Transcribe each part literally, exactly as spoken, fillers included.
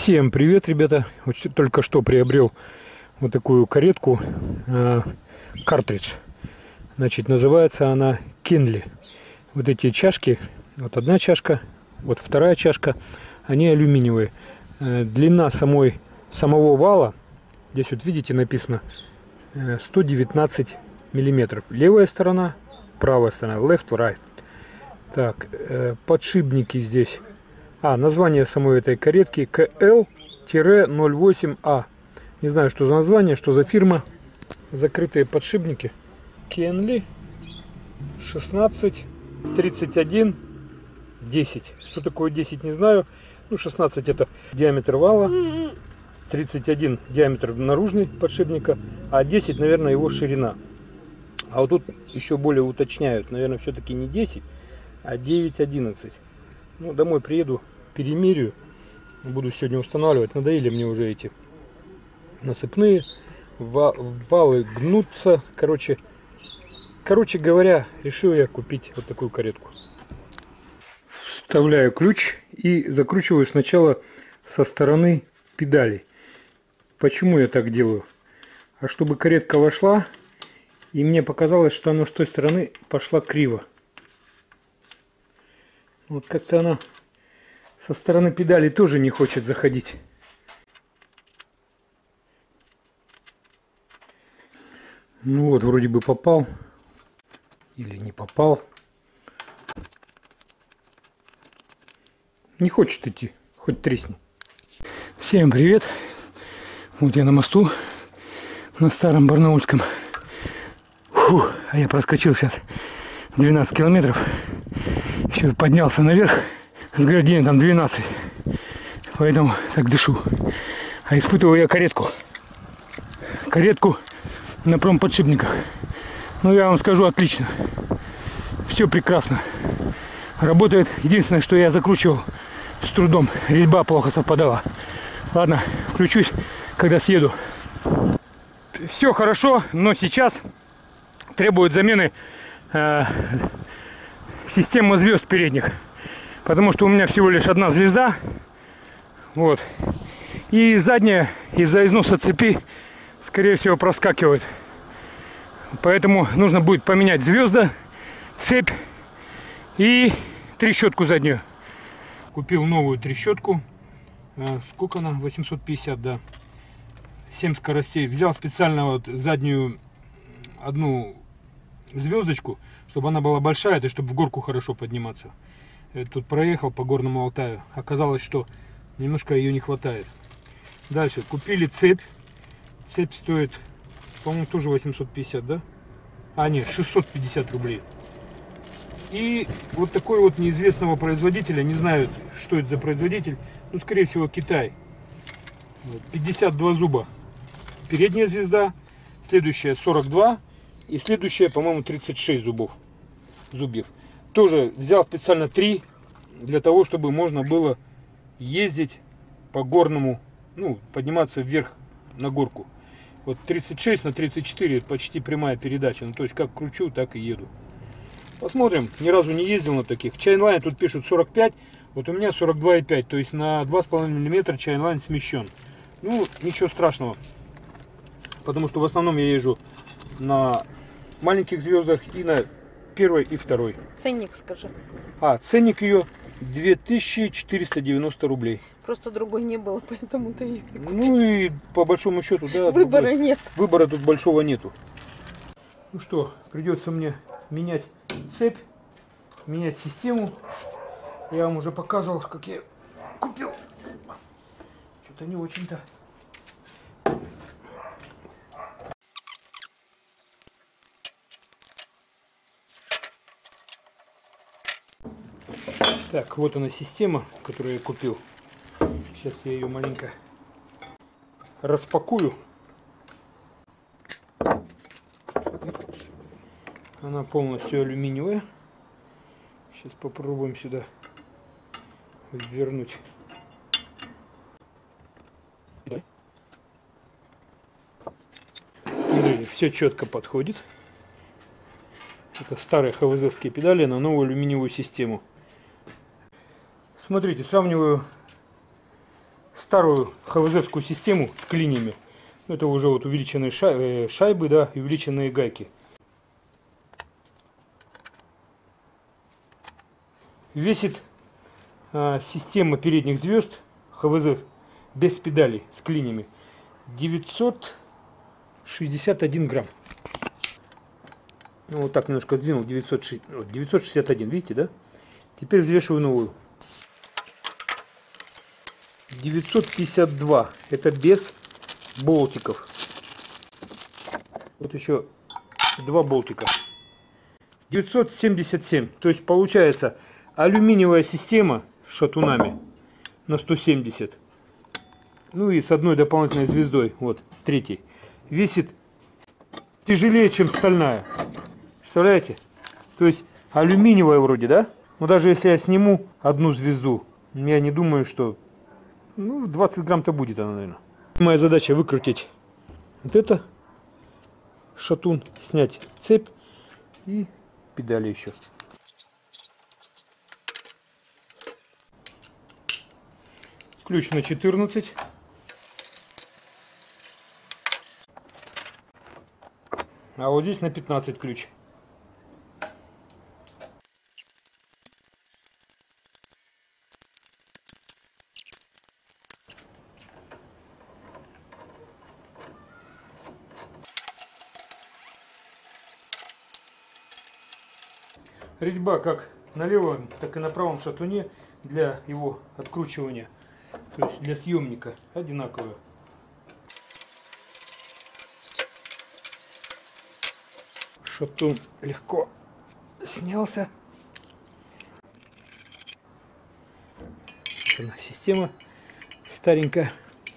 Всем привет, ребята! Вот только что приобрел вот такую каретку, э, картридж. Значит, называется она Кенли. Вот эти чашки, вот одна чашка, вот вторая чашка, они алюминиевые. Э, длина самой самого вала, здесь вот видите написано э, сто девятнадцать миллиметров. Левая сторона, правая сторона, left, right. Так, э, подшипники здесь. А, название самой этой каретки К Л ноль восемь А. Не знаю, что за название, что за фирма. Закрытые подшипники. Кенли шестнадцать тридцать один десять. Что такое десять, не знаю. Ну, шестнадцать это диаметр вала, тридцать один диаметр наружный подшипника, а десять, наверное, его ширина. А вот тут еще более уточняют. Наверное, все-таки не десять, а девять одиннадцать. Ну, домой приеду, перемерю. Буду сегодня устанавливать. Надоели мне уже эти насыпные. Валы гнутся. Короче, короче говоря, решил я купить вот такую каретку. Вставляю ключ и закручиваю сначала со стороны педалей. Почему я так делаю? А чтобы каретка вошла, и мне показалось, что она с той стороны пошла криво. Вот как-то она со стороны педали тоже не хочет заходить. Ну вот, вроде бы попал. Или не попал. Не хочет идти, хоть тресни. Всем привет. Вот я на мосту, на старом Барнаульском. Фу, а я проскочил сейчас двенадцать километров. Еще поднялся наверх с градиентом двенадцать. Поэтому так дышу. А испытываю я каретку. Каретку на промподшипниках. Ну, я вам скажу, отлично. Все прекрасно. Работает. Единственное, что я закручивал с трудом. Резьба плохо совпадала. Ладно, включусь, когда съеду. Все хорошо, но сейчас требует замены э, система звезд передних, потому что у меня всего лишь одна звезда, вот, и задняя из-за износа цепи скорее всего проскакивает, поэтому нужно будет поменять звезды, цепь и трещотку заднюю. Купил новую трещотку, сколько она, восемьсот пятьдесят, да, семь скоростей. Взял специально вот заднюю одну звездочку, чтобы она была большая, это чтобы в горку хорошо подниматься. Тут проехал по Горному Алтаю. Оказалось, что немножко ее не хватает. Дальше купили цепь. Цепь стоит, по-моему, тоже восемьсот пятьдесят, да? А, нет, шестьсот пятьдесят рублей. И вот такой вот неизвестного производителя, не знаю, что это за производитель, ну, скорее всего, Китай. пятьдесят два зуба. Передняя звезда, следующая сорок два. И следующая, по-моему, тридцать шесть зубов, зубьев. Тоже взял специально три, для того, чтобы можно было ездить по горному, ну, подниматься вверх на горку. Вот тридцать шесть на тридцать четыре почти прямая передача. Ну, то есть, как кручу, так и еду. Посмотрим. Ни разу не ездил на таких. Чайнлайн тут пишут сорок пять, вот у меня сорок два и пять. То есть, на два с половиной миллиметра чайнлайн смещен. Ну, ничего страшного. Потому что в основном я езжу на маленьких звездах и на первой и второй. Ценник скажи. А, ценник ее две тысячи четыреста девяносто рублей. Просто другой не было, поэтому ты ее купил. Ну и по большому счету, да. Выбора другой. нет. Выбора тут большого нету. Ну что, придется мне менять цепь, менять систему. Я вам уже показывал, как я купил. Что-то не очень-то. Так, вот она система, которую я купил. Сейчас я ее маленько распакую. Она полностью алюминиевая. Сейчас попробуем сюда вернуть. Все четко подходит. Это старые ХВЗовские педали на новую алюминиевую систему. Смотрите, сравниваю старую ХВЗ-скую систему с клиньями. Это уже вот увеличенные шайбы, да, и увеличенные гайки. Весит а, система передних звезд ХВЗ без педалей с клиньями девятьсот шестьдесят один грамм. Ну, вот так немножко сдвинул, девятьсот шестьдесят один, видите, да? Теперь взвешиваю новую. девятьсот пятьдесят два, это без болтиков. Вот еще два болтика. девятьсот семьдесят семь, то есть получается алюминиевая система с шатунами на сто семьдесят. Ну и с одной дополнительной звездой, вот, с третьей. Весит тяжелее, чем стальная. Представляете? То есть алюминиевая вроде, да? Но даже если я сниму одну звезду, я не думаю, что... Ну, двадцать грамм-то будет она, наверное. Моя задача выкрутить вот это, шатун, снять цепь и педали еще. Ключ на четырнадцать. А вот здесь на пятнадцать ключ. Резьба как на левом, так и на правом шатуне для его откручивания, то есть для съемника, одинаковая. Шатун легко снялся. Вот она, система старенькая.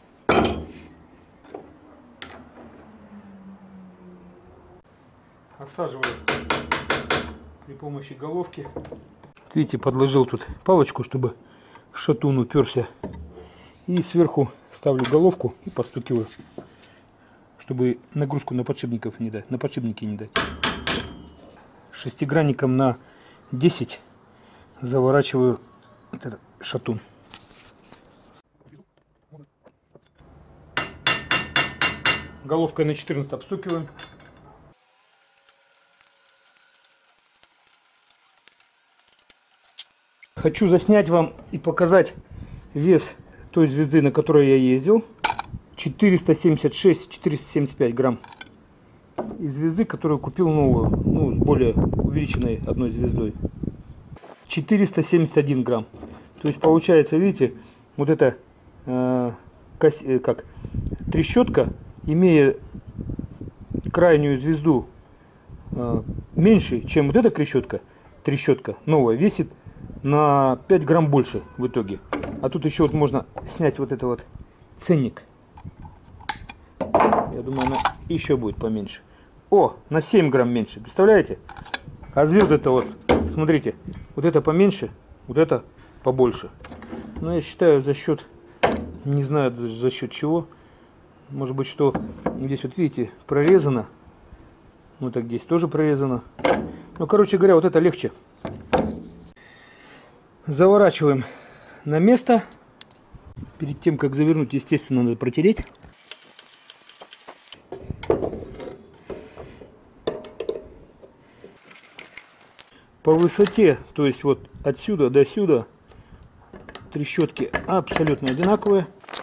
Осаживаю при помощи головки. Видите, подложил тут палочку, чтобы шатун уперся. И сверху ставлю головку и постукиваю, чтобы нагрузку на подшипников не дать, на подшипники не дать. Шестигранником на десять заворачиваю этот шатун. Головкой на четырнадцать обстукиваем. Хочу заснять вам и показать вес той звезды, на которой я ездил. четыреста семьдесят шесть — четыреста семьдесят пять грамм. И звезды, которую купил новую, ну, с более увеличенной одной звездой. четыреста семьдесят один грамм. То есть получается, видите, вот эта э, кос, э, как, трещотка, имея крайнюю звезду э, меньше, чем вот эта трещотка, трещотка новая, весит на пять грамм больше в итоге. А тут еще вот можно снять вот это вот ценник. Я думаю, она еще будет поменьше. О, на семь грамм меньше, представляете? А звезды-то вот, смотрите, вот это поменьше, вот это побольше. Но я считаю, за счет, не знаю за счет чего, может быть, что здесь вот видите прорезано, ну так здесь тоже прорезано. Ну, короче говоря, вот это легче. Заворачиваем на место. Перед тем, как завернуть, естественно, надо протереть. По высоте, то есть вот отсюда до сюда, трещотки абсолютно одинаковые.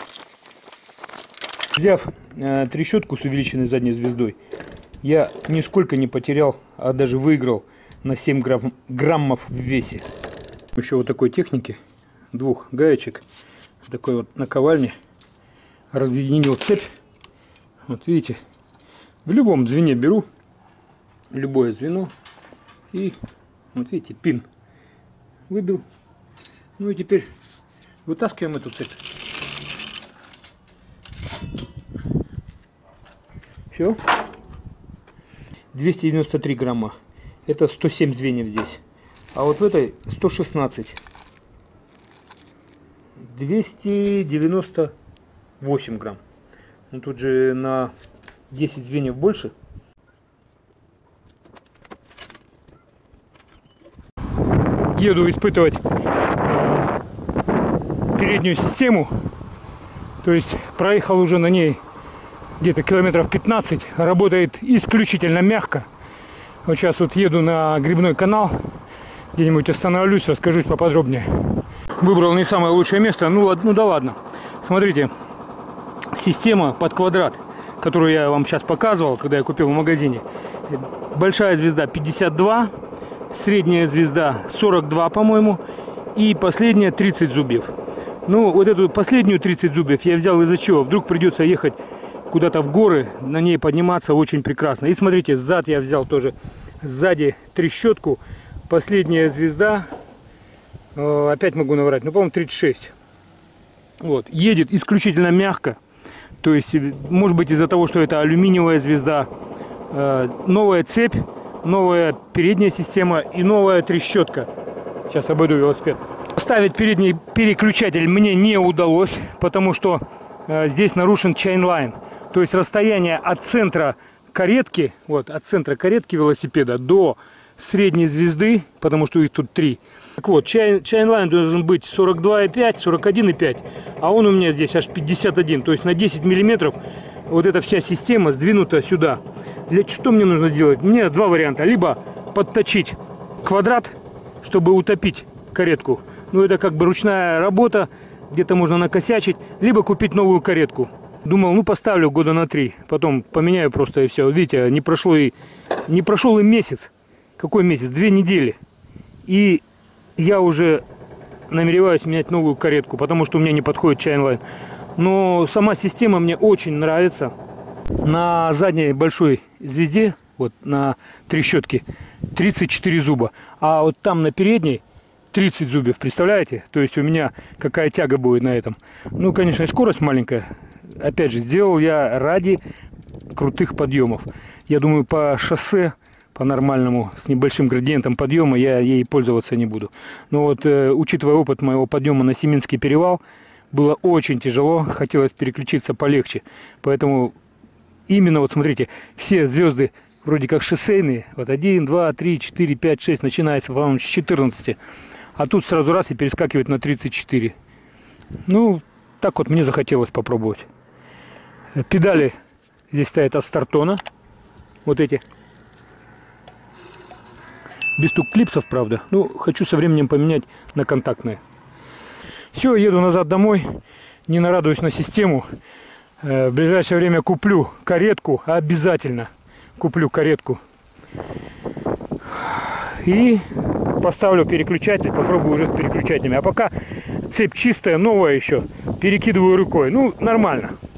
Взяв э, трещотку с увеличенной задней звездой, я нисколько не потерял, а даже выиграл на семь грамм, граммов в весе. Еще вот такой техники, двух гаечек, такой вот наковальни, разъединил цепь. Вот видите, в любом звене беру, любое звено, и вот видите, пин выбил. Ну и теперь вытаскиваем эту цепь. Все. двести девяносто три грамма. Это сто семь звеньев здесь. А вот в этой сто шестнадцать. двести девяносто восемь грамм. Ну тут же на десять звеньев больше. Еду испытывать переднюю систему То есть проехал уже на ней где-то километров пятнадцать. Работает исключительно мягко. Вот сейчас вот еду на грибной канал. Где-нибудь остановлюсь, расскажу поподробнее. Выбрал не самое лучшее место. Ну, ну да ладно. Смотрите. Система под квадрат, которую я вам сейчас показывал, когда я купил в магазине. Большая звезда пятьдесят два. Средняя звезда сорок два, по-моему. И последняя тридцать зубьев. Ну, вот эту последнюю тридцать зубьев я взял из-за чего? Вдруг придется ехать куда-то в горы, на ней подниматься очень прекрасно. И смотрите, сзад я взял тоже, сзади трещотку. Последняя звезда, э, опять могу наврать, ну, по-моему, тридцать шесть. Вот, едет исключительно мягко. То есть, может быть, из-за того, что это алюминиевая звезда, э, новая цепь, новая передняя система и новая трещотка. Сейчас обойду велосипед. Поставить передний переключатель мне не удалось, потому что э, здесь нарушен chainline. То есть расстояние от центра каретки, вот от центра каретки велосипеда до средней звезды, потому что их тут три. Так вот, chainline должен быть сорок два и пять, сорок один и пять, а он у меня здесь аж пятьдесят один. То есть на десять миллиметров вот эта вся система сдвинута сюда. Для что мне нужно сделать? Мне два варианта. Либо подточить квадрат, чтобы утопить каретку. Ну, это как бы ручная работа, где-то можно накосячить. Либо купить новую каретку. Думал, ну, поставлю года на три. Потом поменяю просто и все. Видите, не прошло и... Не прошел и месяц. Какой месяц? Две недели. И я уже намереваюсь менять новую каретку, потому что у меня не подходит chainline. Но сама система мне очень нравится. На задней большой звезде, вот на трещотке, тридцать четыре зуба. А вот там на передней тридцать зубьев, представляете? То есть у меня какая тяга будет на этом. Ну, конечно, и скорость маленькая. Опять же, сделал я ради крутых подъемов. Я думаю, по шоссе, по нормальному, с небольшим градиентом подъема, я ей пользоваться не буду. Но вот, э, учитывая опыт моего подъема на Семинский перевал, было очень тяжело, хотелось переключиться полегче. Поэтому именно, вот смотрите, все звезды вроде как шоссейные. Вот один, два, три, четыре, пять, шесть, начинается, по-моему, с четырнадцати. А тут сразу раз и перескакивает на тридцать четыре. Ну, так вот мне захотелось попробовать. Педали здесь стоят от Стартона. Вот эти. Без тук-клипсов, правда. Ну, хочу со временем поменять на контактные. Все, еду назад домой. Не нарадуюсь на систему. В ближайшее время куплю каретку. Обязательно куплю каретку. И поставлю переключатель. Попробую уже с переключателями. А пока цепь чистая, новая еще. Перекидываю рукой. Ну, нормально.